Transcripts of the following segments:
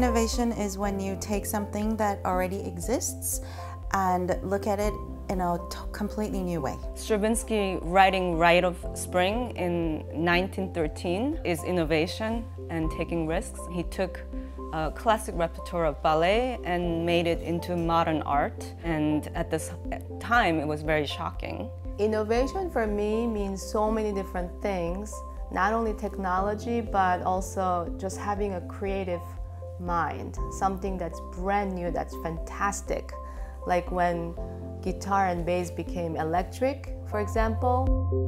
innovation is when you take something that already exists and look at it in a completely new way. Stravinsky writing Rite of Spring in 1913 is innovation and taking risks. He took a classic repertoire of ballet and made it into modern art, and at this time it was very shocking. Innovation for me means so many different things, not only technology but also just having a creative mind, something that's brand new, that's fantastic. Like when guitar and bass became electric, for example.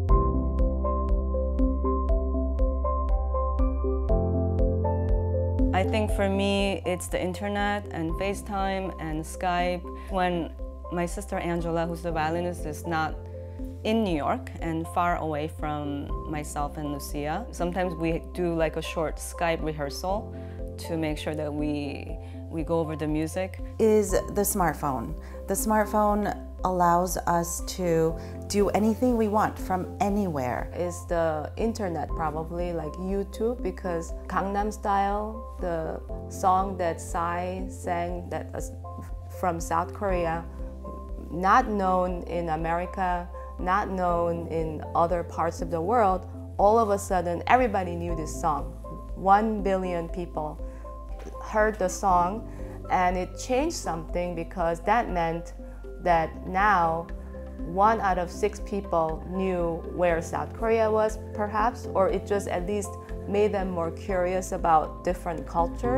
I think for me, it's the internet and FaceTime and Skype. When my sister Angela, who's the violinist, is not in New York and far away from myself and Lucia, sometimes we do like a short Skype rehearsal to make sure that we go over the music. Is the smartphone. The smartphone allows us to do anything we want from anywhere. Is the internet, probably, like YouTube, because Gangnam Style, the song that Psy sang that was from South Korea, not known in America, not known in other parts of the world, all of a sudden everybody knew this song. 1 billion people heard the song, and it changed something because that meant that now 1 out of 6 people knew where South Korea was, perhaps, or it just at least made them more curious about different cultures.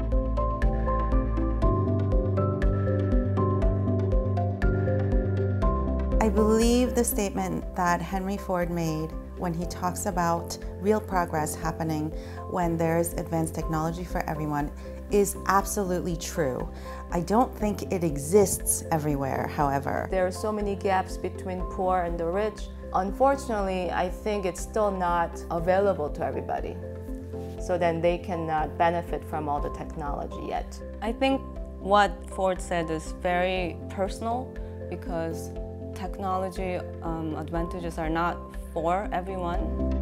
I believe the statement that Henry Ford made when he talks about real progress happening when there's advanced technology for everyone is absolutely true. I don't think it exists everywhere, however. There are so many gaps between poor and the rich. Unfortunately, I think it's still not available to everybody. So then they cannot benefit from all the technology yet. I think what Ford said is very personal because technology advantages are not for everyone.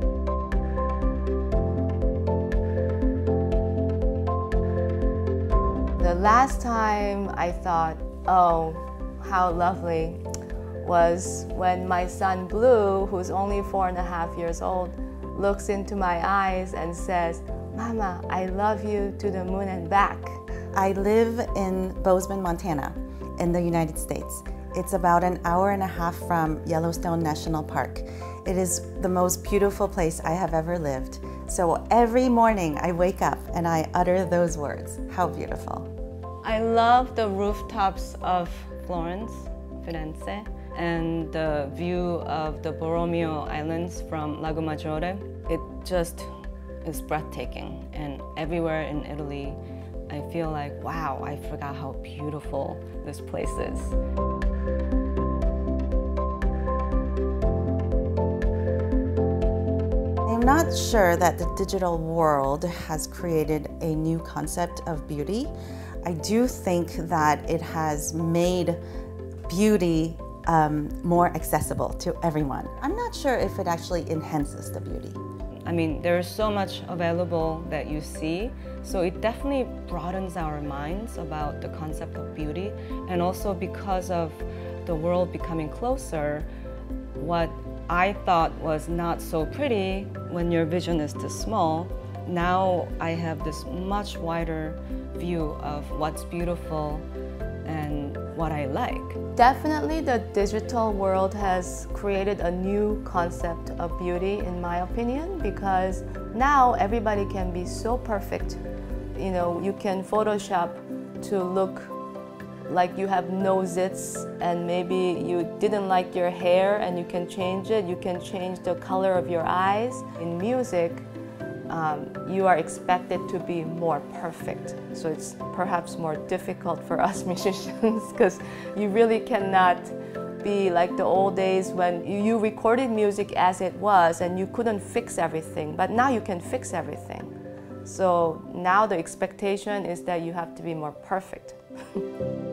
The last time I thought, oh, how lovely, was when my son Blue, who's only 4.5 years old, looks into my eyes and says, "Mama, I love you to the moon and back." I live in Bozeman, Montana, in the United States. It's about an hour and a half from Yellowstone National Park. It is the most beautiful place I have ever lived. So every morning I wake up and I utter those words. How beautiful. I love the rooftops of Florence, Firenze, and the view of the Borromeo Islands from Lago Maggiore. It just is breathtaking, and everywhere in Italy I feel like, wow, I forgot how beautiful this place is. I'm not sure that the digital world has created a new concept of beauty. I do think that it has made beauty more accessible to everyone. I'm not sure if it actually enhances the beauty. I mean, there's so much available that you see, so it definitely broadens our minds about the concept of beauty, and also because of the world becoming closer, what I thought was not so pretty when your vision is too small, now I have this much wider view of what's beautiful and what I like. Definitely the digital world has created a new concept of beauty, in my opinion, because now everybody can be so perfect. You know, you can Photoshop to look like you have no zits, and maybe you didn't like your hair and you can change it. You can change the color of your eyes. In music, you are expected to be more perfect. So it's perhaps more difficult for us musicians because you really cannot be like the old days when you recorded music as it was and you couldn't fix everything, but now you can fix everything. So now the expectation is that you have to be more perfect.